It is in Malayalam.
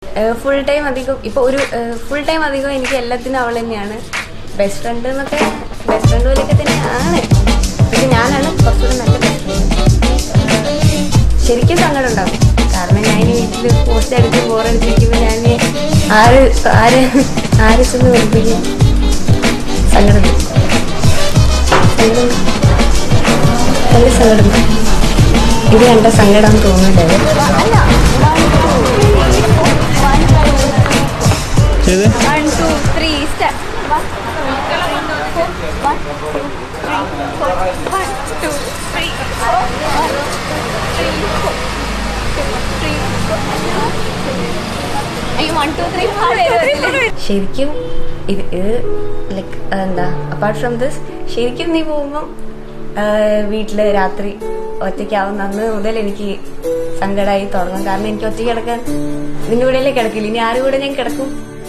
ഫുൾ ടൈം അധികം ഇപ്പോൾ ഒരു ഫുൾ ടൈം അധികം എനിക്ക് എല്ലാത്തിനും അവൾ തന്നെയാണ്. ബെസ്റ്റ് ഫ്രണ്ട് എന്നൊക്കെ ബെസ്റ്റ് ഫ്രണ്ട് പോലെയൊക്കെ തന്നെയാണ്. പക്ഷെ ഞാനാണ് കുറച്ചുകൂടി നല്ല ബെസ്റ്റ് ഫ്രണ്ട്. ശരിക്കും സങ്കടം ഉണ്ടാകും. കാരണം ഞാൻ വീട്ടിൽ പോസ്റ്റ് അടിച്ച് ബോറടിച്ചിരിക്കുമ്പോൾ ഞാൻ ആരെ ചെന്ന് വെറുപ്പിക്കും. സങ്കടം നല്ല സങ്കടം. ഇത് കണ്ട സങ്കടം തോന്നുന്നുണ്ട്. ശരിക്കും ഇത് ലൈക്ക് എന്താ അപ്പാർട്ട് ഫ്രം ദിസ്, ശരിക്കും നീ പോകുമ്പം വീട്ടില് രാത്രി ഒറ്റയ്ക്കാവുന്ന അന്ന് മുതൽ എനിക്ക് സങ്കടമായി തുടങ്ങും. കാരണം എനിക്ക് ഒറ്റയ്ക്ക് കിടക്കാൻ നിന്റെ കൂടെയല്ലേ കിടക്കില്ല, ഇനി ആരുടെ കൂടെ ഞാൻ കിടക്കും?